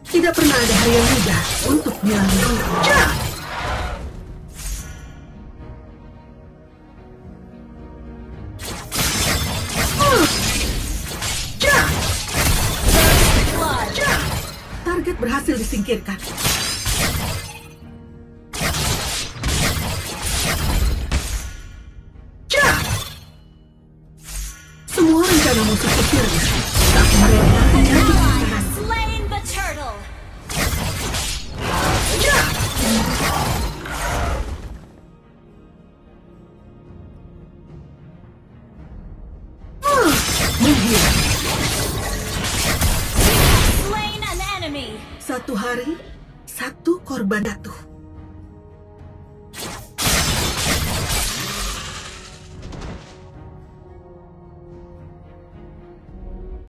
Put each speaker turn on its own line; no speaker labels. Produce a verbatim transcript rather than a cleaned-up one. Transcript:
Tidak pernah ada hari yang mudah untuk dilalui. Ja! Uh! Ja! Ja! Target berhasil disingkirkan. Ja! Semua rencana musuh kecilnya saat mereka menjadi sasaran.
Slain the turtle.
Ja! Uh! Menghilang.
Slain an enemy.
Satu hari, satu korban jatuh.